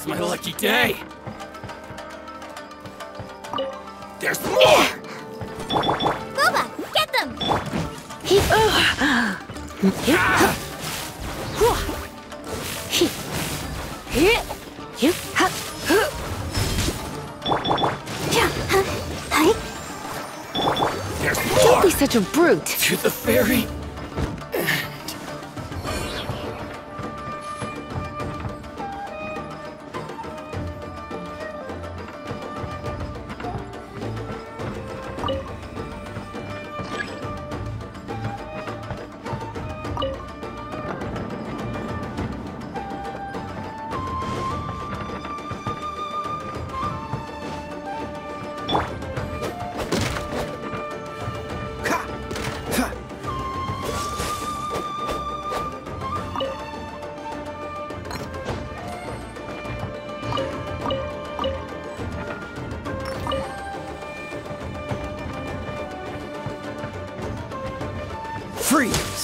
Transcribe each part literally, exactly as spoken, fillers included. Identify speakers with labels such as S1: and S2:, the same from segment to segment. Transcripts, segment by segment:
S1: It's my lucky day. There's more!
S2: Boba, get them!
S3: He, uh, he,
S1: Ah!
S3: he, he, you, ha, huh. Yeah, huh, hi.
S1: There's
S3: Don't
S1: more!
S3: be such a brute.
S1: To the ferry. Freeze!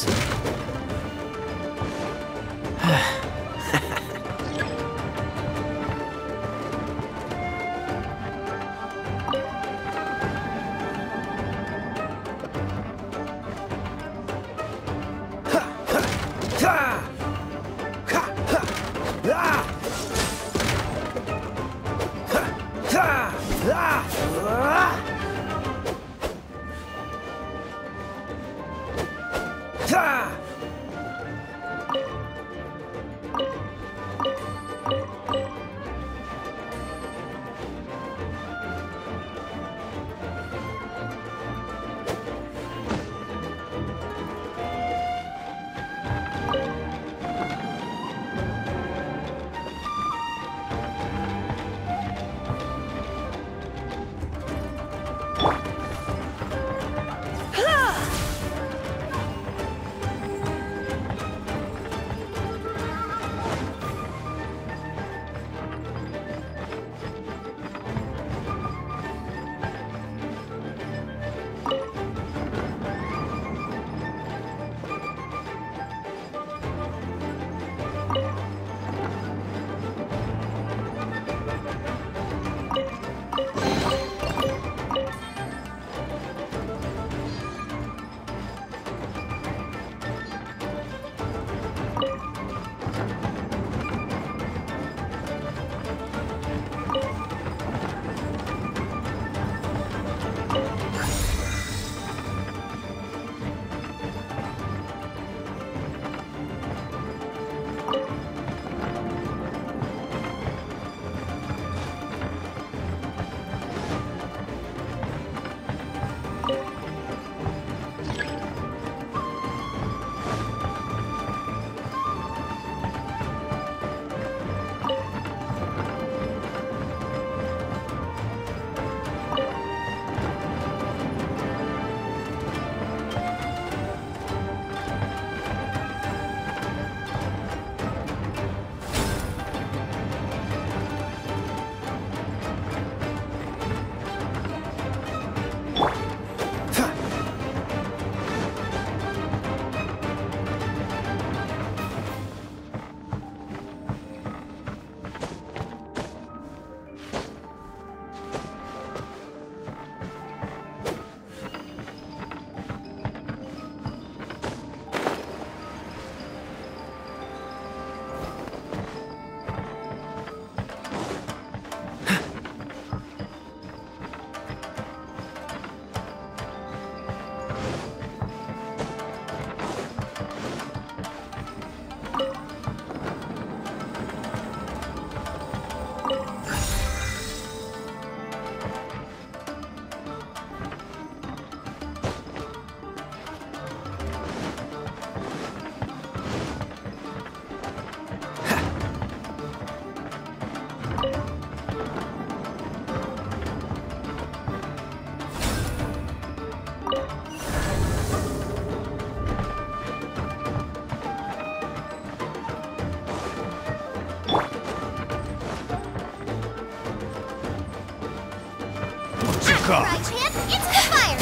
S2: Right, champ, into the fire!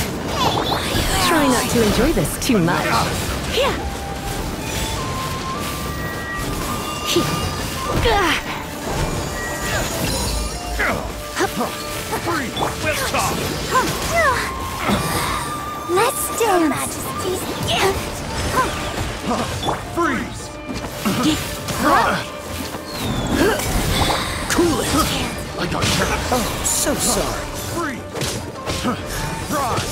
S2: Hey!
S3: Try not to enjoy this too much. Yeah. He. Ah.
S1: Freeze! Let's talk!
S2: Let's dance. Majesty's gift.
S1: Freeze!
S4: Cool it!
S1: I got trapped.
S4: Oh, so sorry.
S1: Freeze! Rise!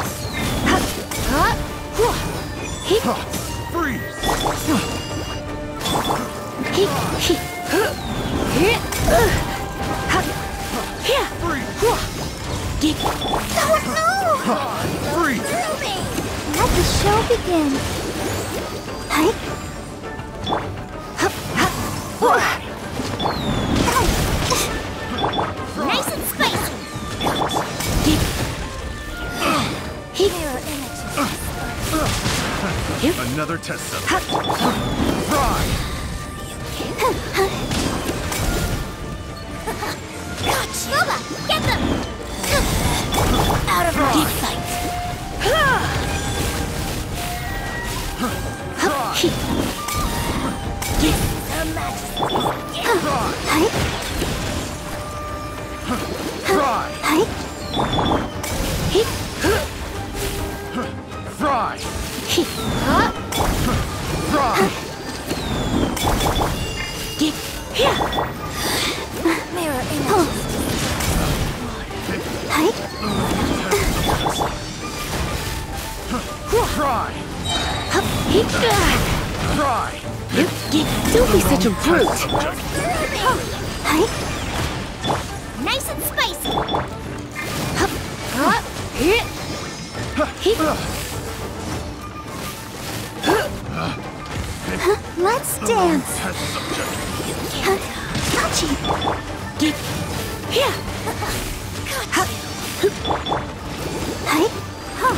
S1: Freeze! Freeze!
S2: Oh no!
S1: Freeze!
S2: Through me. Let the show begin. Hi. Nice and spicy. Mirror image.
S1: Another test subject. Rise!
S2: Boba, get them! Out of deep sight. Her Majesty's gift.
S1: Fry! Fry! Fry!
S2: Mirror image.
S1: Fry! Fry!
S3: Don't be such a brute.
S2: Nice and spicy. Let's dance.
S1: Test subject.
S2: Got you.
S3: Here.
S2: Got you. Hi. Huh.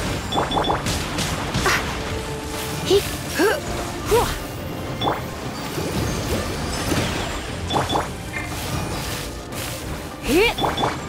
S3: Hit.